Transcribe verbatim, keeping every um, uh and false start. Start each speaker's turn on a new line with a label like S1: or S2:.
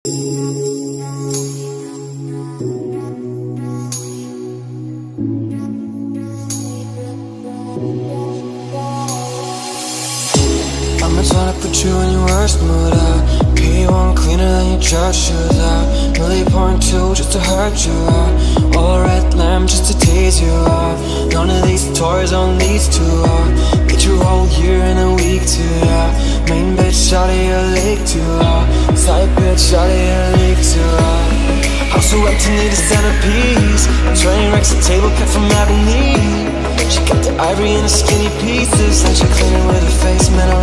S1: I'ma try to put you in your worst mood out. P one cleaner than your church shoes out. Really pouring two just to hurt you out. All red lamb just to tease you out. None of these toys on these two out. Get your whole year in a week too out. Main bitch out of your league too out. Side bitch out of your league too out. House so empty need a centerpiece. Train wrecks a table cut from ebony. She got the ivory in the skinny pieces. And she cleaning with her face, man.